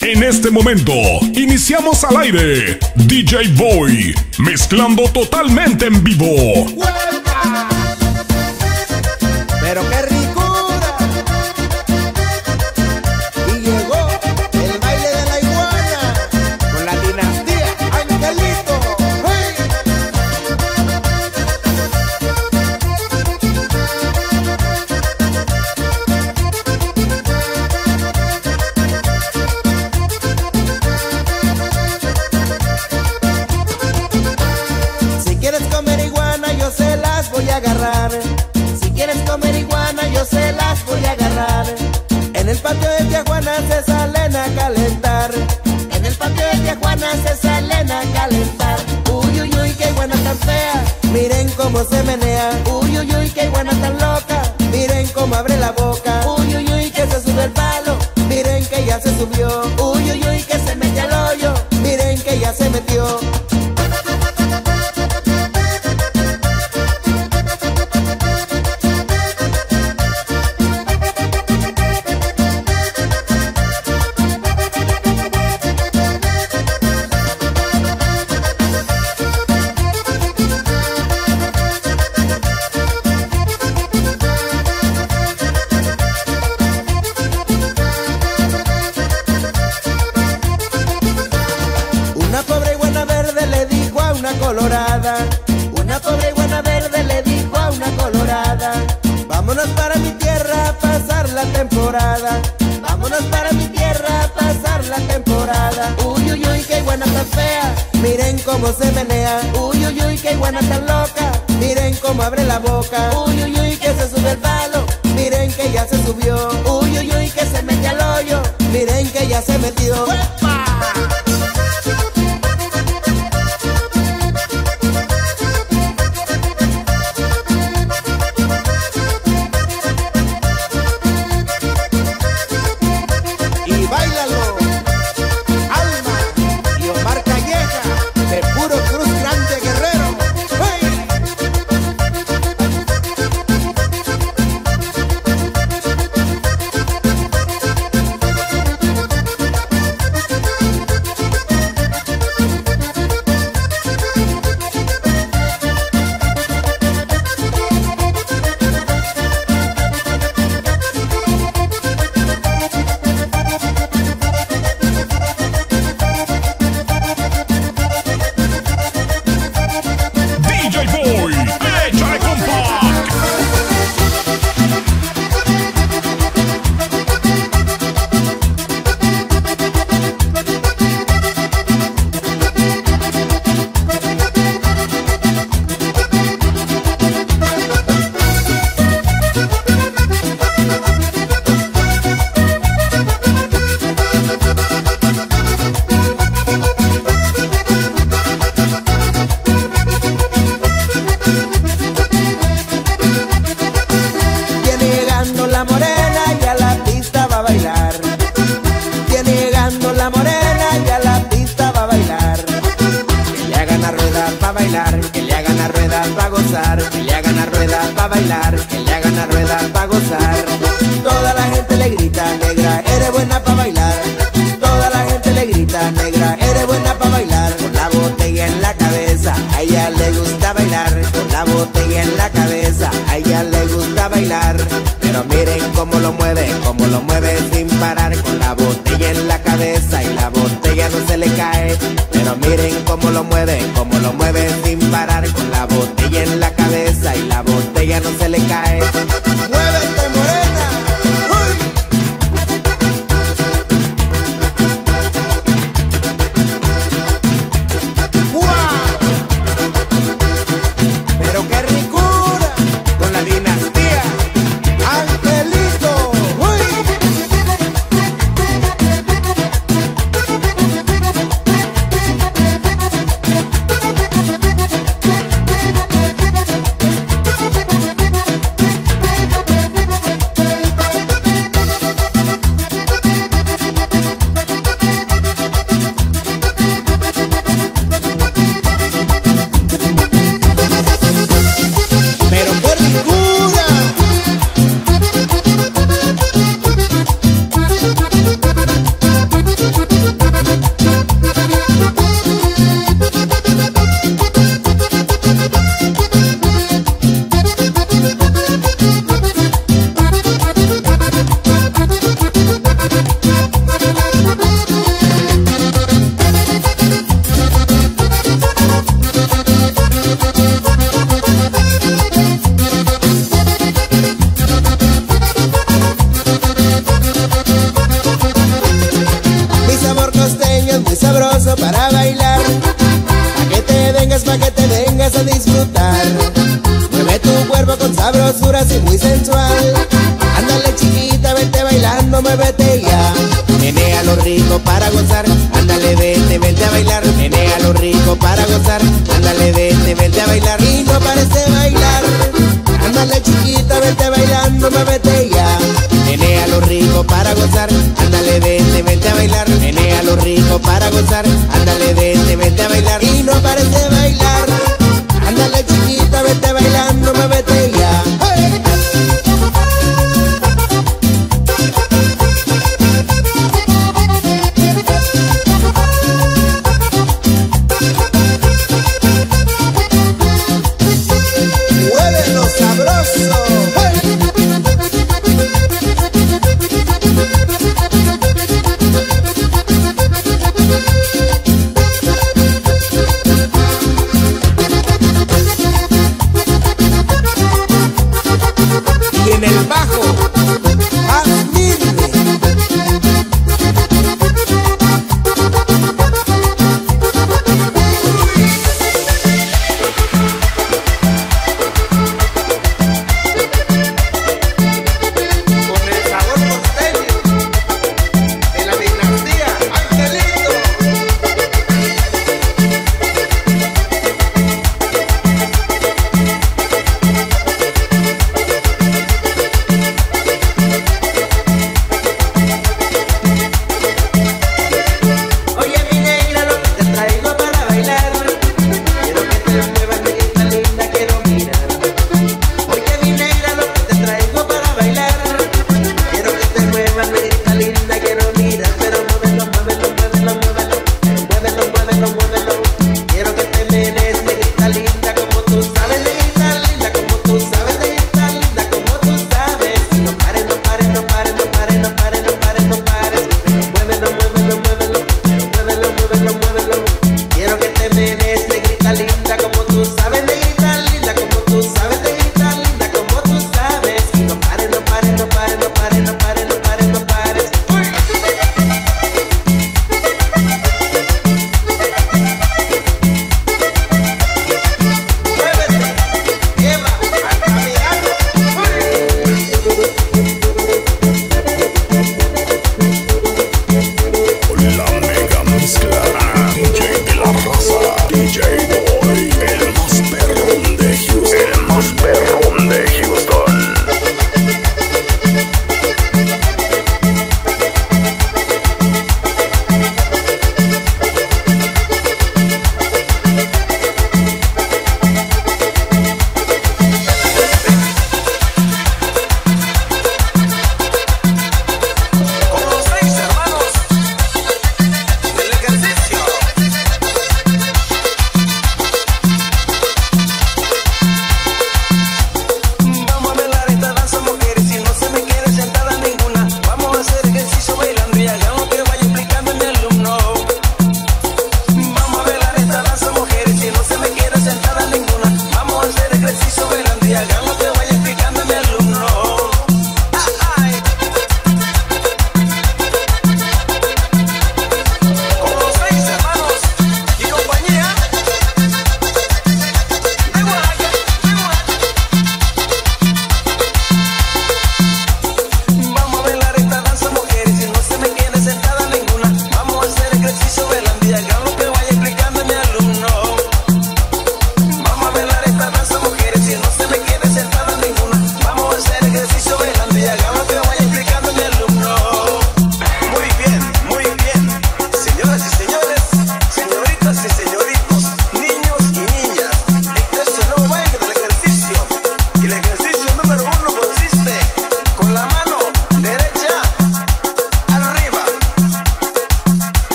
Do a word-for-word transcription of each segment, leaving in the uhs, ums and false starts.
En este momento, iniciamos al aire. D J Boy, mezclando totalmente en vivo. ¡Huelga! Pero qué ricura. Y llegó el baile de la iguana con la dinastía Angelito. ¡Hey! Si quieres comer iguana, yo se las voy a agarrar. Si quieres comer iguana, yo se las voy a agarrar. En el patio de Tijuana se salen a calentar. En el patio de Tijuana se salen a calentar. Uy, uy, uy, qué iguana tan fea. Miren cómo se menea. Uy, uy, uy, qué iguana tan loca. Miren cómo abre la boca. Uy, uy, uy, que se sube el palo. Miren que ya se subió. Uy, uy, uy, que se mete al hoyo. Miren que ya se metió. Una pobre iguana verde le dijo a una colorada. Una pobre iguana verde le dijo a una colorada. Vámonos para mi tierra a pasar la temporada. Vámonos para mi tierra a pasar la temporada. Uy, uy, uy, qué iguana tan fea. Miren cómo se menea. Uy, uy, uy, qué iguana tan loca. Miren cómo abre la boca. Uy, uy, uy, que se sube el palo. Miren que ya se subió. Uy, uy, uy, que se mete al hoyo. Miren que ya se metió. ¡Uepa! Y báilalo, Alma y Omar Calleja, de Puro Cruz Grande Guerrero. ¡Hey! D J Boy, échale compa. Viene llegando la morena y a la pista va a bailar. Viene llegando la morena y a la pista va a bailar. Que le hagan a ruedas pa' bailar, que le hagan a ruedas pa' gozar, que le hagan a ruedas pa' bailar, que le hagan a ruedas pa' gozar. Toda la gente le grita, negra, eres buena pa' bailar. Toda la gente le grita, negra, eres buena pa' bailar. Con la botella en la cabeza, a ella le gusta bailar. Con la botella en la cabeza, a ella le gusta bailar. Pero miren cómo lo mueve, cómo lo mueve sin parar. Con la botella en la cabeza y la botella no se le cae. Pero miren cómo lo mueve, cómo lo mueve sin parar. Con la botella en la cabeza y la botella no se le cae. ¡Muévete, morena! ¡Uy! ¡Guau! Pero qué ricura con la dinastía Angelito. ¡Uy! sabrosura así muy sensual. Ándale chiquita, vete bailando, muévete ya. Menea lo rico para gozar, ándale vete, vete a bailar. Menea lo rico para gozar, ándale vete, vete a bailar. Y no parece bailar, ándale chiquita, vete bailando, muévete ya. Menea lo rico para gozar, ándale vete, vete a bailar. Menea lo rico para gozar, ándale vete, vete a bailar. Y no parece bailar, ándale chiquita, vete bailando, muévete ya. ¡Hey! ¡Muévelo sabroso! ¡Hey! Y en el bajo, admirme. Con el sabor costeño de la dinastía Angelito.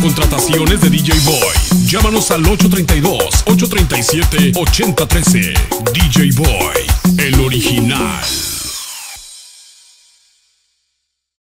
contrataciones de D J Boy. Llámanos al ocho tres dos, ocho tres siete, ocho cero uno tres. D J Boy, el original.